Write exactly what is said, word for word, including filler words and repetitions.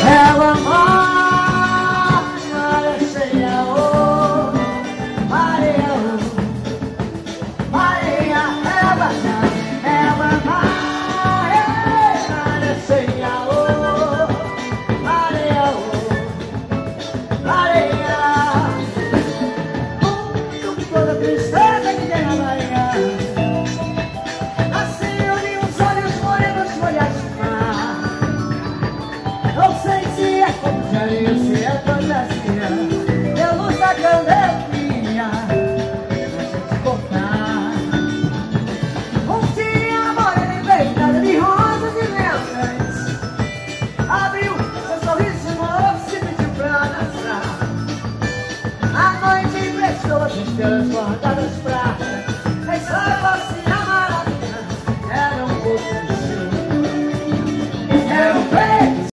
Ela Maria Ceia, oh Maria, oh Maria, ela ela Maria Ceia, oh Maria, oh Maria, muito toda tristeza que tem na Maria. Nasceu de uns olhos morenos, folhas de mar. Não sei se é fantasia, se é fantasia. Eu luz da candelinha pra gente cortar. Um dia a morena enfeitada de rosas e letras abriu seu sorriso novo, se pediu pra dançar. A noite emprestou as estrelas guardadas.